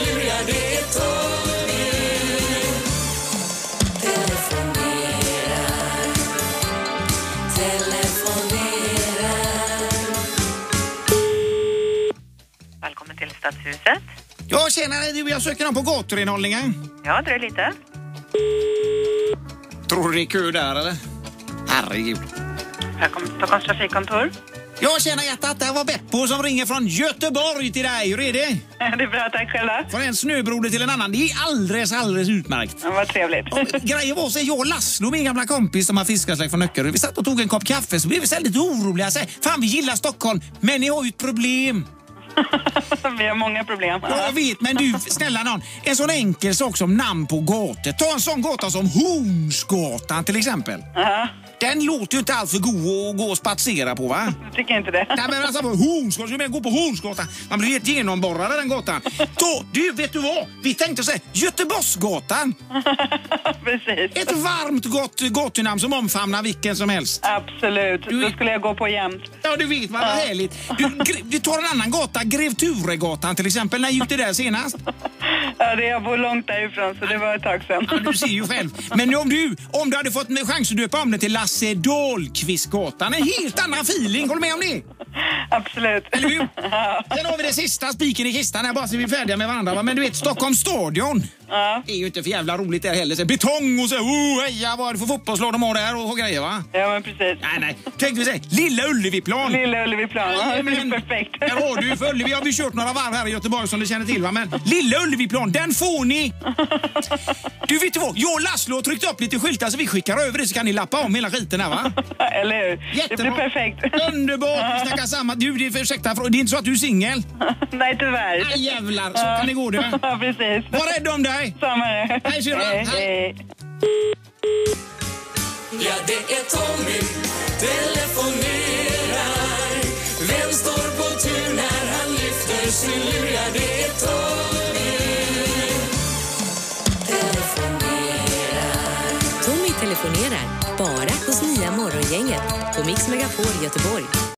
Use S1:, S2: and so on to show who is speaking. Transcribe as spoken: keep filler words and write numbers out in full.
S1: lurar, det är Tommy. Telefonerar, telefonerar.
S2: Välkommen till Stadshuset.
S3: Ja, tjena, du, jag söker någon på gaturenhållningen.
S2: Ja, det är lite.
S3: Tror du det är kö där, eller? Herregud.
S2: Välkommen till Stockholms trafikkontor.
S3: Ja, tjena hjärtat, det här var Beppo som ringer från Göteborg till dig. Hur är det?
S2: Det är bra, tack själva.
S3: Från en snöbroder till en annan. Det är alldeles, alldeles utmärkt.
S2: Ja, vad trevligt.
S3: Och grejen var så jag och Laszlo, min gamla kompis som har fiskarsläkt från Öckerö, vi satt och tog en kopp kaffe så blev vi så lite oroliga. Så här, fan, vi gillar Stockholm, men ni har ju ett problem.
S2: Vi har många problem.
S3: Ja, jag vet, men du, snälla någon, en sån enkel sak som namn på gator. Ta en sån gata som Hornsgatan till exempel.
S2: Ja,
S3: Den låter ju inte allt för god att gå och spatsera på, va?
S2: jag tycker inte det.
S3: Nej, men alltså på Hornsgatan, så med gå på Hornsgatan. Man blir helt genomborrad den gatan. Då, du, vet du vad? Vi tänkte säga Göteborgsgatan.
S2: Precis.
S3: Ett varmt gott gatunamn som omfamnar vilken som helst.
S2: Absolut.
S3: Du-
S2: Då skulle jag gå på jämt.
S3: Ja, du vet vad ja. Härligt. Du, gre- du tar en annan gata, Grev Turegatan till exempel. När gick det där senast?
S2: Ja, det jag bor långt därifrån så det var ett tag sedan.
S3: Ja, du ser ju själv. Men nu om du, om du hade fått med chans att döpa om det till Lasse Dahlqvistgatan, en helt annan feeling. Håller du med om det?
S2: Absolut.
S3: Eller hur? Sen har vi det sista spiken i kistan här bara så vi är färdiga med varandra. Va? Men du vet, Stockholms stadion.
S2: Ja.
S3: Det är ju inte för jävla roligt där heller. Så betong och så, oh, heja, vad är det för fotbollslag de har där och, och grejer, va?
S2: Ja, men precis.
S3: Nej, nej. Tänkte vi säga, Lilla Ulleviplan.
S2: Lilla Ulleviplan. Ja, det är perfekt.
S3: Där har du för Ullevi. Har vi kört några varv här i Göteborg som du känner till, va? Men Lilla Ulleviplan, den får ni. Du vet vad, jag och Laszlo har tryckt upp lite skyltar så vi skickar över det så kan ni lappa om hela skiten här, va?
S2: Eller hur?
S3: Jättebra.
S2: Det blir perfekt.
S3: Underbart, vi snackar samma. Du, det är, ursäkta, det är inte så att du är singel?
S2: Nej, tyvärr.
S3: Nej, jävlar, så kan det gå du.
S2: Ja, precis.
S3: Var rädd om dig.
S2: Samma det.
S3: Hej, syrra.
S2: Hej,
S3: Hej.
S2: hej.
S1: Ja, det är Tommy, telefonerar. Vem står på tur när han lyfter sin lur? Ja, det är Tommy, telefonerar.
S4: Tommy telefonerar bara hos Nya Morgongänget på Mix Megapol Göteborg.